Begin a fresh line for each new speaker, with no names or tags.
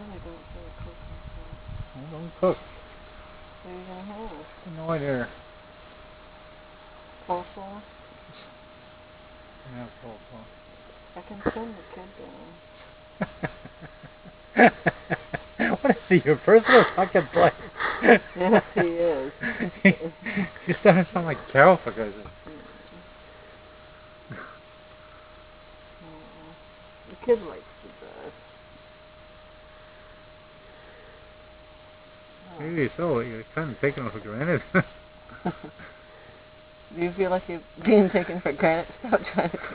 really don't feel like cooking, so.
Well, don't cook.
What are you gonna have?
No idea.
Coleslaw?
Yeah, coleslaw.
I can send the kid down.
What is he, your personal fucking place?
Yes, he is.
You starting to sound like Carol for goodness sake.
The kid likes the best.
Maybe so, you're kind of taking it for granted.
Do you feel like you're being taken for granted? Stop trying to cook